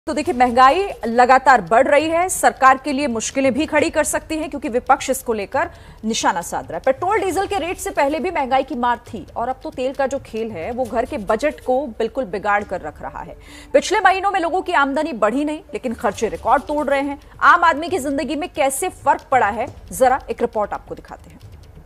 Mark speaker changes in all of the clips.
Speaker 1: तो देखिए, महंगाई लगातार बढ़ रही है। सरकार के लिए मुश्किलें भी खड़ी कर सकती हैं क्योंकि विपक्ष इसको लेकर निशाना साध रहा है। पेट्रोल डीजल के रेट से पहले भी महंगाई की मार थी और अब तो तेल का जो खेल है वो घर के बजट को बिल्कुल बिगाड़ कर रख रहा है। पिछले महीनों में लोगों की आमदनी बढ़ी नहीं, लेकिन खर्चे रिकॉर्ड तोड़ रहे हैं। आम आदमी की जिंदगी में कैसे फर्क पड़ा है, जरा एक रिपोर्ट आपको दिखाते हैं।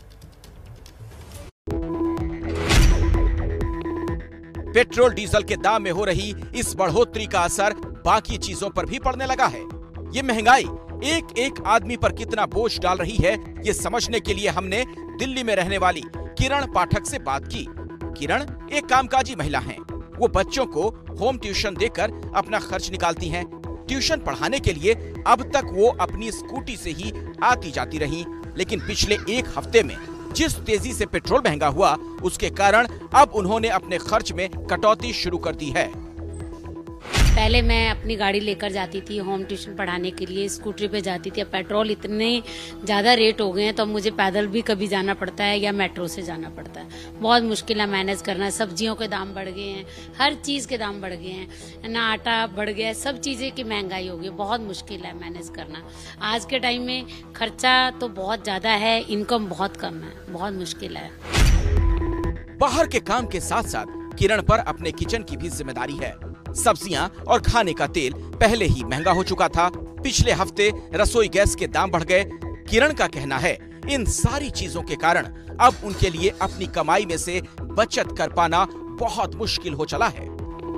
Speaker 2: पेट्रोल डीजल के दाम में हो रही इस बढ़ोतरी का असर बाकी चीजों पर भी पड़ने लगा है। ये महंगाई एक एक आदमी पर कितना बोझ डाल रही है, ये समझने के लिए हमने दिल्ली में रहने वाली किरण पाठक से बात की। किरण एक कामकाजी महिला हैं। वो बच्चों को होम ट्यूशन देकर अपना खर्च निकालती हैं। ट्यूशन पढ़ाने के लिए अब तक वो अपनी स्कूटी से ही आती जाती रही, लेकिन पिछले एक हफ्ते में जिस तेजी से पेट्रोल महंगा हुआ, उसके कारण अब उन्होंने अपने खर्च में कटौती शुरू कर दी है।
Speaker 3: पहले मैं अपनी गाड़ी लेकर जाती थी होम ट्यूशन पढ़ाने के लिए, स्कूटरी पे जाती थी। अब पेट्रोल इतने ज़्यादा रेट हो गए हैं तो अब मुझे पैदल भी कभी जाना पड़ता है या मेट्रो से जाना पड़ता है। बहुत मुश्किल है मैनेज करना। सब्जियों के दाम बढ़ गए हैं, हर चीज़ के दाम बढ़ गए हैं ना, आटा बढ़ गया है, सब चीज़ें की महंगाई हो गई। बहुत मुश्किल है मैनेज करना। आज के टाइम में खर्चा तो बहुत ज़्यादा है, इनकम बहुत कम है, बहुत मुश्किल है।
Speaker 2: बाहर के काम के साथ साथ किरण पर अपने किचन की भी जिम्मेदारी है। सब्जियां और खाने का तेल पहले ही महंगा हो चुका था। पिछले हफ्ते रसोई गैस के दाम बढ़ गए। किरण का कहना है, इन सारी चीजों के कारण अब उनके लिए अपनी कमाई में से बचत कर पाना बहुत मुश्किल हो चला है।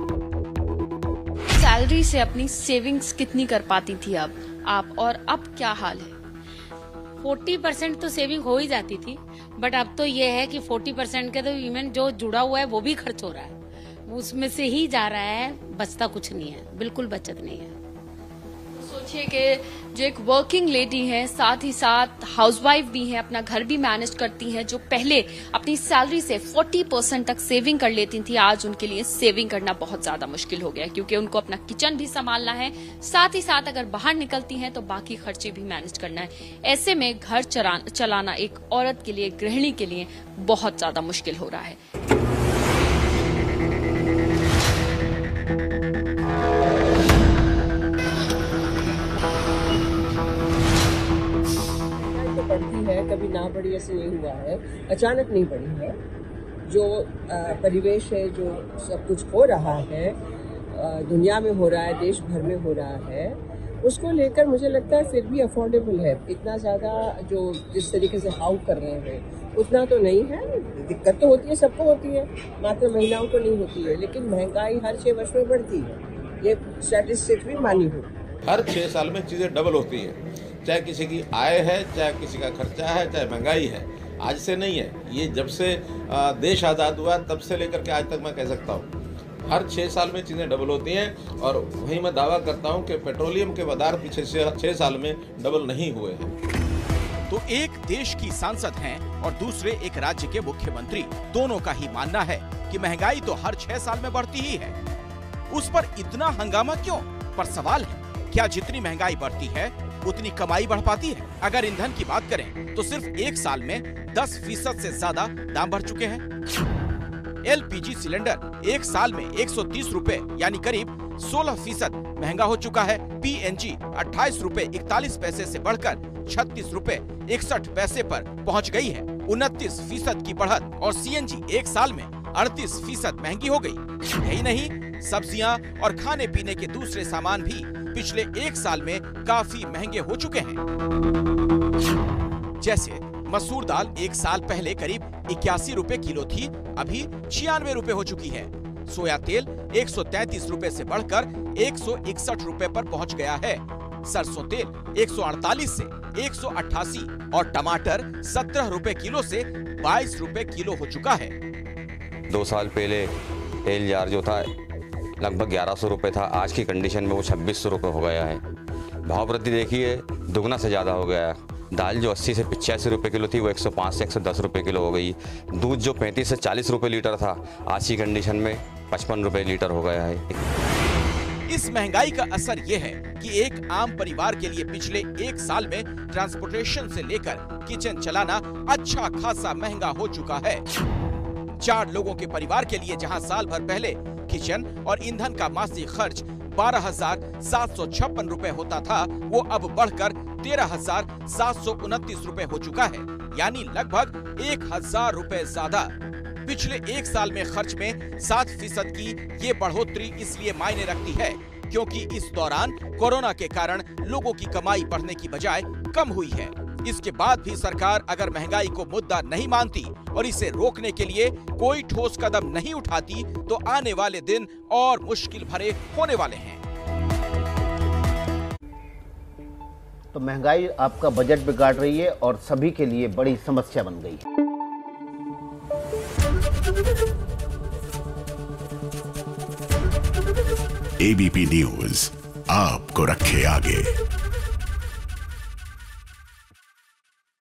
Speaker 4: सैलरी से अपनी सेविंग्स कितनी कर पाती थी आप और अब क्या हाल है?
Speaker 3: 40% तो सेविंग हो ही जाती थी, बट अब तो ये है कि 40% के तो इवन जो जुड़ा हुआ है वो भी खर्च हो रहा है, उसमें से ही जा रहा है, बचता कुछ नहीं है, बिल्कुल बचत नहीं है।
Speaker 4: सोचिए कि जो एक वर्किंग लेडी है, साथ ही साथ हाउसवाइफ भी है, अपना घर भी मैनेज करती है, जो पहले अपनी सैलरी से 40% तक सेविंग कर लेती थी, आज उनके लिए सेविंग करना बहुत ज्यादा मुश्किल हो गया है क्योंकि उनको अपना किचन भी संभालना है, साथ ही साथ अगर बाहर निकलती हैं तो बाकी खर्चे भी मैनेज करना है। ऐसे में घर चलाना एक औरत के लिए, गृहिणी के लिए बहुत ज्यादा मुश्किल हो रहा है।
Speaker 5: बढ़ती है, कभी ना बढ़ी ऐसे नहीं हुआ है, अचानक नहीं बढ़ी है। जो परिवेश है, जो सब कुछ हो रहा है, दुनिया में हो रहा है, देश भर में हो रहा है, उसको लेकर मुझे लगता है फिर भी अफोर्डेबल है। इतना ज़्यादा जो जिस तरीके से हाउ कर रहे हैं उतना तो नहीं है। दिक्कत तो होती है, सबको होती है, मात्र महिलाओं को नहीं होती है, लेकिन महंगाई हर 6 वर्ष में बढ़ती है। ये स्टैटिस्टिक्स भी मानी हो।
Speaker 6: हर 6 साल में चीज़ें डबल होती हैं, चाहे किसी की आय है, चाहे किसी का खर्चा है, चाहे महंगाई है। आज से नहीं है, ये जब से देश आज़ाद हुआ तब से लेकर के आज तक मैं कह सकता हूँ हर 6 साल में चीज़ें डबल होती हैं। और वहीं मैं दावा करता हूँ कि पेट्रोलियम के पदार्थ पिछले 6 साल में डबल नहीं हुए हैं।
Speaker 2: तो एक देश की सांसद हैं और दूसरे एक राज्य के मुख्यमंत्री, दोनों का ही मानना है कि महंगाई तो हर 6 साल में बढ़ती ही है। उस पर इतना हंगामा क्यों? पर सवाल है, क्या जितनी महंगाई बढ़ती है उतनी कमाई बढ़ पाती है? अगर ईंधन की बात करें तो सिर्फ एक साल में 10% से ज्यादा दाम बढ़ चुके हैं। LPG सिलेंडर एक साल में 130 रुपए यानी करीब 16% महंगा हो चुका है। PNG 28 रुपए 41 पैसे से बढ़कर 36 रुपए 61 पैसे पर पहुंच गई है। 29% की बढ़त। और CNG एक साल में 38% महंगी हो गई। यही नहीं, सब्जियां और खाने पीने के दूसरे सामान भी पिछले एक साल में काफी महंगे हो चुके हैं। जैसे मसूर दाल एक साल पहले करीब 81 रुपए किलो थी, अभी 96 रुपए हो चुकी है। सोया तेल 133 रुपए से बढ़कर 161 रुपए पर पहुंच गया है। सरसों तेल 148 से 188 और टमाटर 17 रुपए किलो से 22 रुपए किलो हो चुका है।
Speaker 7: 2 साल पहले तेल जार जो था लगभग 1100 रुपये था, आज की कंडीशन में वो 2600 रुपये हो गया है। भाव वृद्धि देखिए दुगना से ज़्यादा हो गया है। दाल जो 80 से 85 रुपये किलो थी वो 105 से 110 रुपये किलो हो गई। दूध जो 35 से 40 रुपये लीटर था, आज की कंडीशन में 55 रुपये लीटर हो गया है।
Speaker 2: इस महंगाई का असर ये है कि एक आम परिवार के लिए पिछले एक साल में ट्रांसपोर्टेशन से लेकर किचन चलाना अच्छा खासा महंगा हो चुका है। 4 लोगों के परिवार के लिए जहां साल भर पहले किचन और ईंधन का मासिक खर्च 12,756 रुपए होता था वो अब बढ़कर 13,729 रुपए हो चुका है, यानी लगभग 1,000 रुपए ज्यादा। पिछले एक साल में खर्च में 7% की ये बढ़ोतरी इसलिए मायने रखती है क्योंकि इस दौरान कोरोना के कारण लोगों की कमाई बढ़ने की बजाय कम हुई है। इसके बाद भी सरकार अगर महंगाई को मुद्दा नहीं मानती और इसे रोकने के लिए कोई ठोस कदम नहीं उठाती तो आने वाले दिन और मुश्किल भरे होने वाले हैं।
Speaker 8: तो महंगाई आपका बजट बिगाड़ रही है और सभी के लिए बड़ी समस्या बन गई है।
Speaker 9: एबीपी न्यूज आपको रखे आगे।